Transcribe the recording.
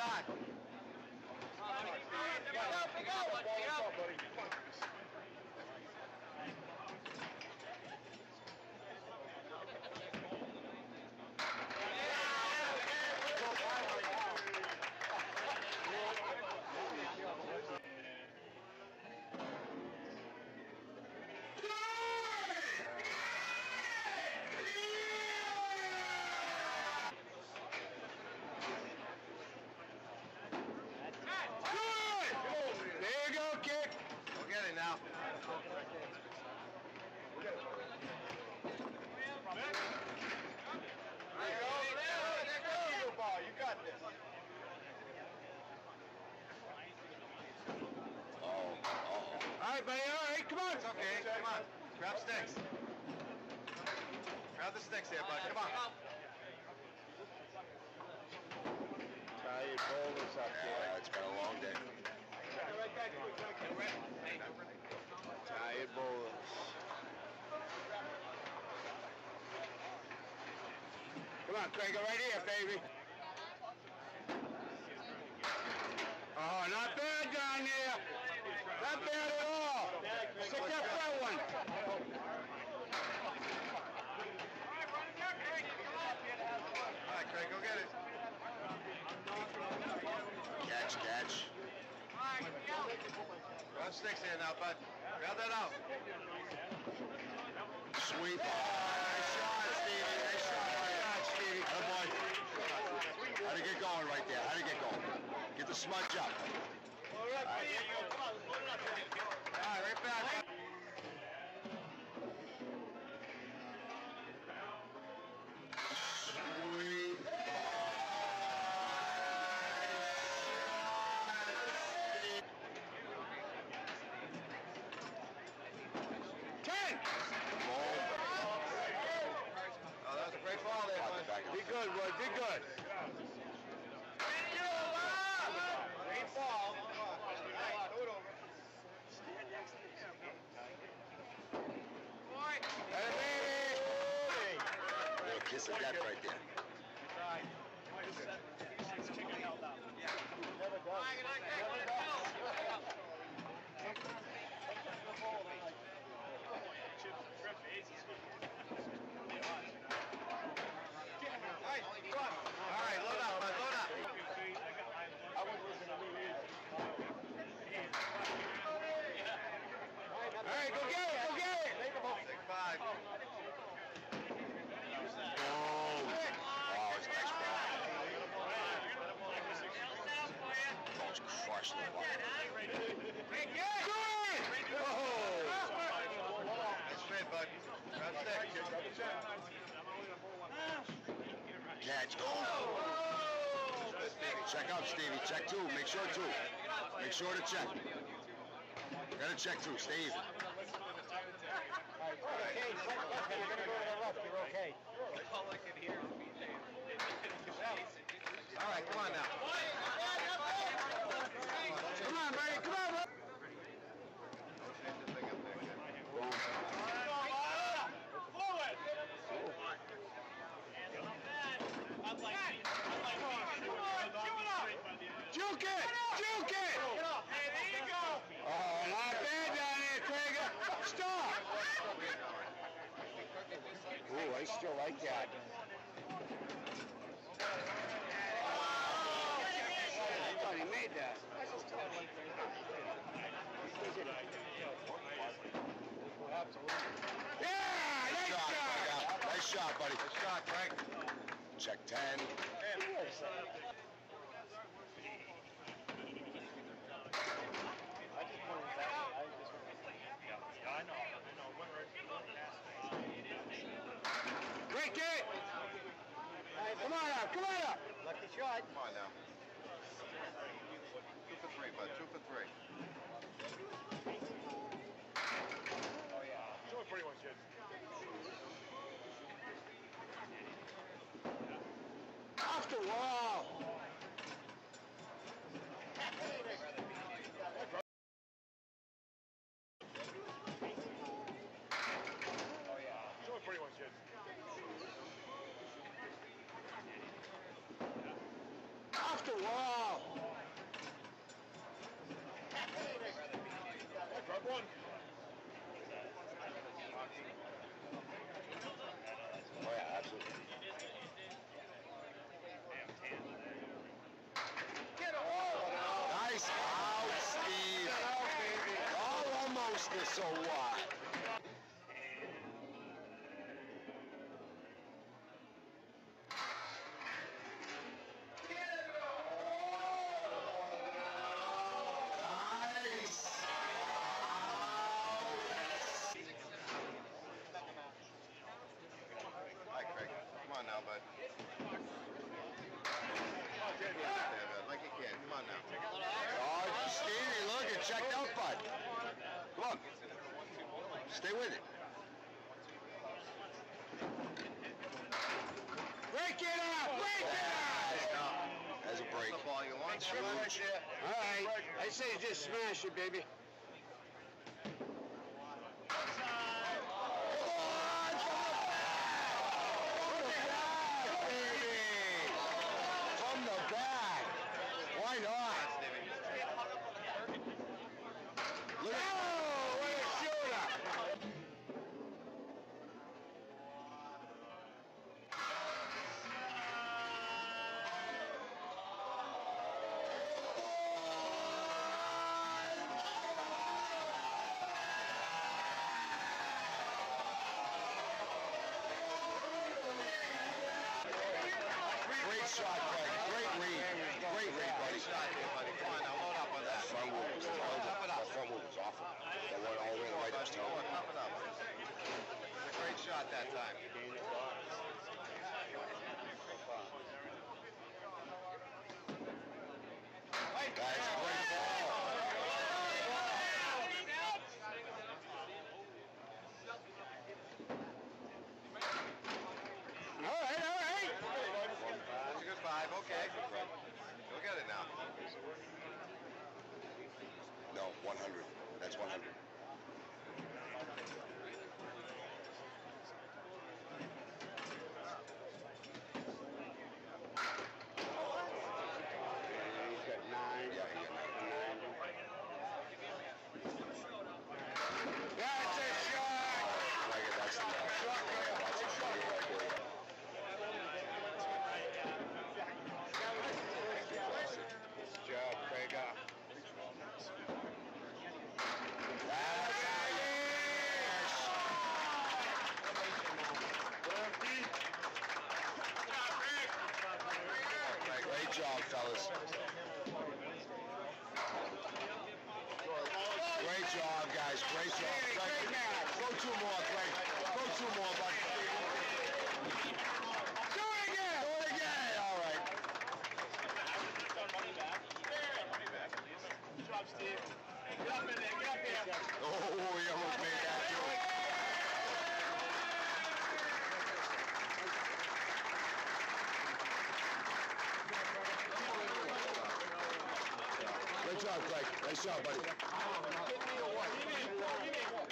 back. There you go, kid. Go get it now. There you go. There you go. You got this. All right, buddy. All right, come on. It's okay. Come on. Grab sticks. Grab the sticks here, bud. Come on. Tired bowlers up there. Yeah, it's been a long day. Tired bowlers. Come on, Craig, right here, baby. Oh, not bad down there. Not bad at all. Stick that front one. All right, Craig, go get it. Catch. Grab sticks here now, bud. Grab that out. Sweet. Nice shot, Stevie. Nice shot, Stevie. Good boy. How'd it get going right there? How'd it get going? Get the smudge up. All right, right back. Sweet. 10. Oh, that was a great ball there, bud. Be good, Wood. Be good. Great ball. Throw it over. Hey, baby! Little kiss of death right there. Never goes. All right, load up, bud. Load up. I wasn't listening to me either. All right, go get it, go get it. Make them up. 6-5. Oh, it's nice ball. Almost crushed the ball. Oh! Nice straight, bud. Grab stick. Catch. Oh! Check up, Stevie. Check two. Make sure two. Make sure to check. Gotta check two. Stay even. Okay, you're gonna go to the left. You're okay. All I can hear is me. All right, come on now. Come on, buddy. Come on, buddy. Forward. Juke it! Juke it! Hey, there you go! Oh, not bad down there, Craig. Stop! Ooh, I still like that. I thought he made that. Yeah! Nice shot! Nice shot, buddy. Nice shot, Frank. Check 10. Great kid! Come on up, come on up! Lucky shot. Come on now. 2 for 3, bud. 2 for 3. Oh, yeah. Doing pretty much it. Off the wall! Oh, yeah. Doing pretty much it. Off the wall! So what? Hi, Craig. Come on now, bud. Like you can. Come on now. Oh, Stevie, look, it checked out, bud. Come on. Stay with it. Break it up! Break it up! There's a break. That's the ball you want. That's huge. All right. I say just smash it, baby. From the back. Why not? Look at What a shooter! great shot, Craig. Great read. Great read, buddy. Shot here, buddy. Come on now. Load up on that. Front wheel was terrible. Top it up. That front wheel was awful. That went all the way to the right. That was terrible. Top it up. It's a great shot that time. That's a great ball. All right. That's a good 5. Okay. Go get it now. No, 100. That's 100. He's got 9. Yeah, he got 9. That's a shot! Like it, that's the That's a shot right there. Good job, Craig. That's great job, fellas. Great job, guys. Great job. Craig, go 2 more, Craig. Go 2 more, bud. Do it again! Do it again. All right. Good job, Steve. Get up in there, get up here. Oh, he almost made that too. Great job, Craig. Nice job, buddy. Give me a one.